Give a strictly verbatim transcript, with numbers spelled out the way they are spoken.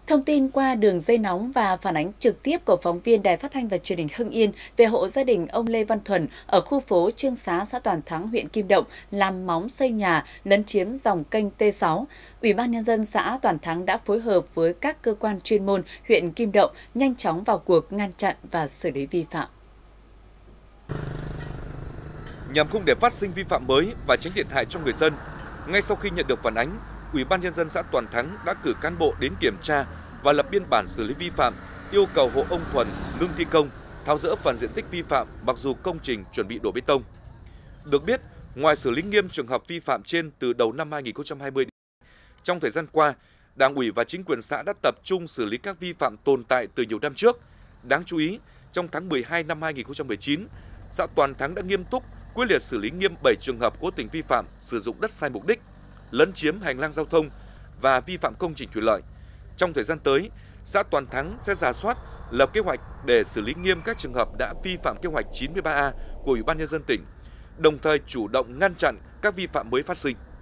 Thông tin qua đường dây nóng và phản ánh trực tiếp của phóng viên Đài Phát thanh và Truyền hình Hưng Yên về hộ gia đình ông Lê Văn Thuần ở khu phố Trương Xá, xã Toàn Thắng, huyện Kim Động làm móng xây nhà lấn chiếm dòng kênh T sáu. Ủy ban Nhân dân xã Toàn Thắng đã phối hợp với các cơ quan chuyên môn huyện Kim Động nhanh chóng vào cuộc ngăn chặn và xử lý vi phạm. Nhằm không để phát sinh vi phạm mới và tránh thiệt hại cho người dân, ngay sau khi nhận được phản ánh, Ủy ban Nhân dân xã Toàn Thắng đã cử cán bộ đến kiểm tra và lập biên bản xử lý vi phạm, yêu cầu hộ ông Thuần ngưng thi công, tháo dỡ phần diện tích vi phạm mặc dù công trình chuẩn bị đổ bê tông. Được biết, ngoài xử lý nghiêm trường hợp vi phạm trên từ đầu năm hai nghìn không trăm hai mươi, trong thời gian qua, Đảng ủy và chính quyền xã đã tập trung xử lý các vi phạm tồn tại từ nhiều năm trước. Đáng chú ý, trong tháng mười hai năm hai nghìn không trăm mười chín, xã Toàn Thắng đã nghiêm túc, quyết liệt xử lý nghiêm bảy trường hợp cố tình vi phạm sử dụng đất sai mục đích, lấn chiếm hành lang giao thông và vi phạm công trình thủy lợi. Trong thời gian tới, xã Toàn Thắng sẽ rà soát, lập kế hoạch để xử lý nghiêm các trường hợp đã vi phạm kế hoạch chín mươi ba A của Ủy ban Nhân dân tỉnh, đồng thời chủ động ngăn chặn các vi phạm mới phát sinh.